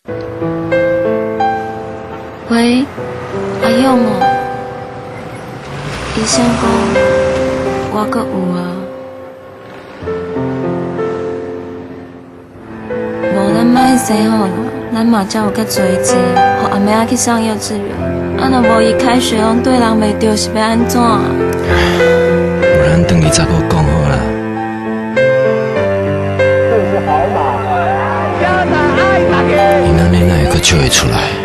喂，阿勇哦，医生讲我阁有啊，无咱莫生好啦，咱嘛才有较侪钱，互阿妹仔去上幼稚园。啊，若无伊开学拢对人袂着，是要安怎？ 不然等你查甫讲好啦。这是好马，家长爱大家。你那妹哪会阁笑会出来？